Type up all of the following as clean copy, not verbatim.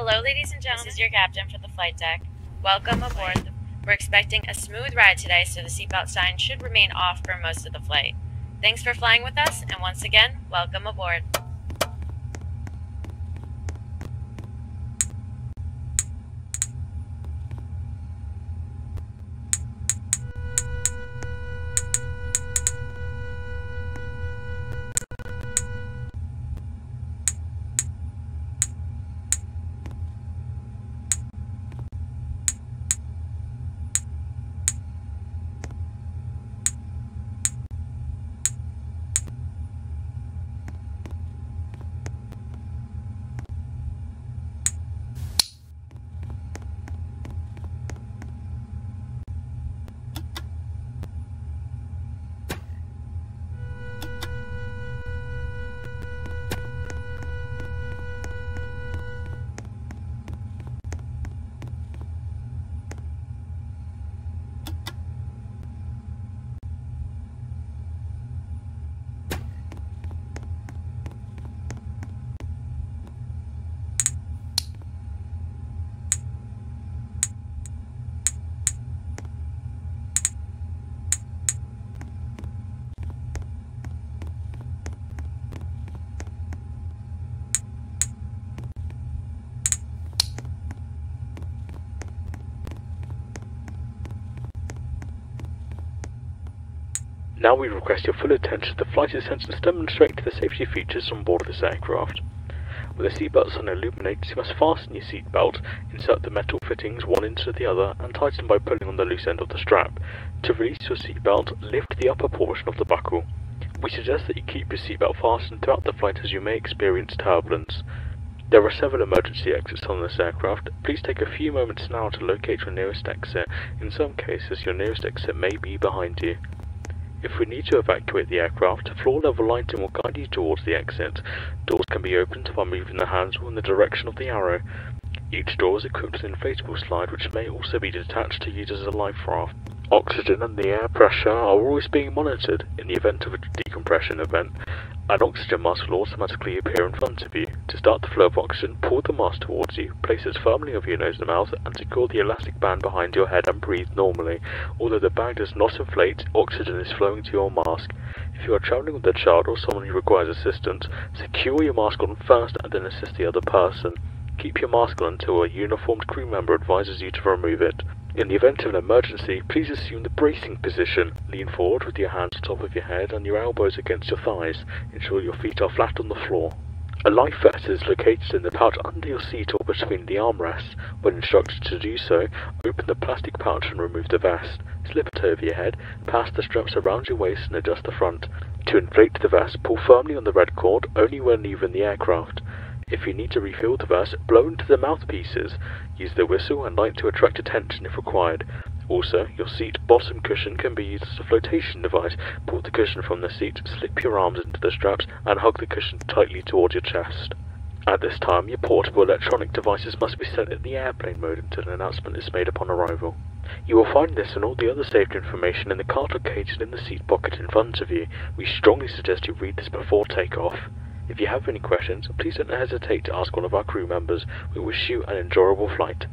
Hello, ladies and gentlemen. This is your captain for the flight deck. Welcome aboard. We're expecting a smooth ride today, so the seatbelt sign should remain off for most of the flight. Thanks for flying with us, and once again, welcome aboard. Now we request your full attention to the flight attendants demonstrating the safety features on board this aircraft. With the seatbelt sign illuminated, you must fasten your seatbelt, insert the metal fittings one into the other, and tighten by pulling on the loose end of the strap. To release your seatbelt, lift the upper portion of the buckle. We suggest that you keep your seatbelt fastened throughout the flight as you may experience turbulence. There are several emergency exits on this aircraft. Please take a few moments now to locate your nearest exit. In some cases, your nearest exit may be behind you. If we need to evacuate the aircraft, floor level lighting will guide you towards the exit. Doors can be opened by moving the handle in the direction of the arrow. Each door is equipped with an inflatable slide which may also be detached to use as a life raft. Oxygen and the air pressure are always being monitored. In the event of a decompression event, an oxygen mask will automatically appear in front of you. To start the flow of oxygen, pull the mask towards you, place it firmly over your nose and mouth, and secure the elastic band behind your head and breathe normally. Although the bag does not inflate, oxygen is flowing to your mask. If you are travelling with a child or someone who requires assistance, secure your mask on first and then assist the other person. Keep your mask on until a uniformed crew member advises you to remove it. In the event of an emergency, please assume the bracing position. Lean forward with your hands on top of your head and your elbows against your thighs. Ensure your feet are flat on the floor. A life vest is located in the pouch under your seat or between the armrests. When instructed to do so, open the plastic pouch and remove the vest. Slip it over your head, pass the straps around your waist and adjust the front. To inflate the vest, pull firmly on the red cord only when leaving the aircraft. If you need to refill the vest, blow into the mouthpieces. Use the whistle and light to attract attention if required. Also, your seat bottom cushion can be used as a flotation device. Pull the cushion from the seat, slip your arms into the straps, and hug the cushion tightly towards your chest. At this time, your portable electronic devices must be set in the airplane mode until an announcement is made upon arrival. You will find this and all the other safety information in the card located in the seat pocket in front of you. We strongly suggest you read this before takeoff. If you have any questions, please don't hesitate to ask one of our crew members. We wish you an enjoyable flight.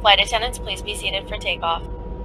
Flight attendants, please be seated for takeoff.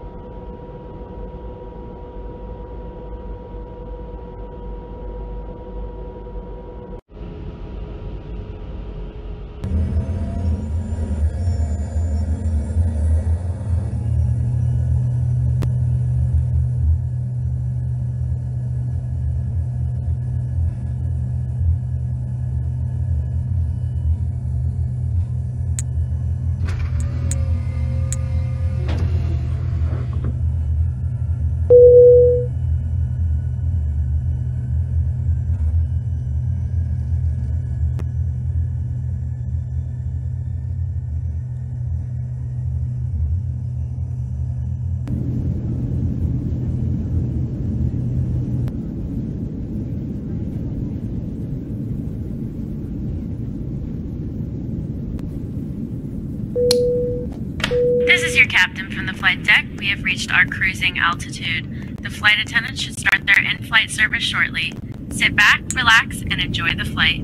This is your captain from the flight deck. We have reached our cruising altitude. The flight attendants should start their in-flight service shortly. Sit back, relax, and enjoy the flight.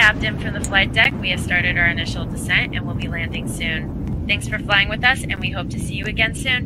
Captain from the flight deck. We have started our initial descent and will be landing soon. Thanks for flying with us, and we hope to see you again soon.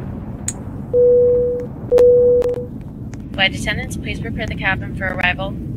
Flight attendants, please prepare the cabin for arrival.